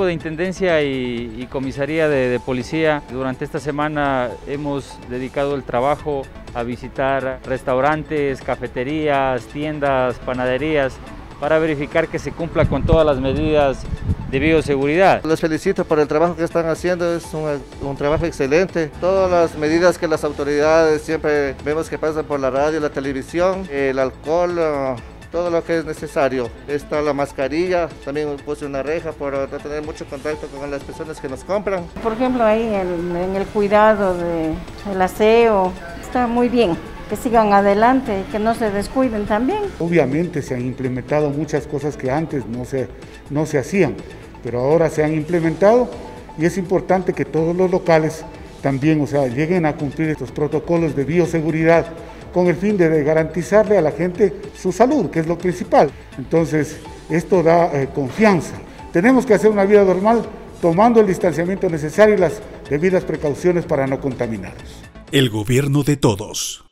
equipo de Intendencia y Comisaría de Policía, durante esta semana hemos dedicado el trabajo a visitar restaurantes, cafeterías, tiendas, panaderías, para verificar que se cumpla con todas las medidas de bioseguridad. Les felicito por el trabajo que están haciendo, es un trabajo excelente. Todas las medidas que las autoridades siempre vemos que pasan por la radio, la televisión, el alcohol, todo lo que es necesario. Está la mascarilla, también puse una reja por no tener mucho contacto con las personas que nos compran. Por ejemplo, ahí en el cuidado del aseo, está muy bien. Que sigan adelante y que no se descuiden también. Obviamente se han implementado muchas cosas que antes no se hacían, pero ahora se han implementado y es importante que todos los locales también, lleguen a cumplir estos protocolos de bioseguridad con el fin de garantizarle a la gente su salud, que es lo principal. Entonces, esto da confianza. Tenemos que hacer una vida normal tomando el distanciamiento necesario y las debidas precauciones para no contaminarnos. El gobierno de todos.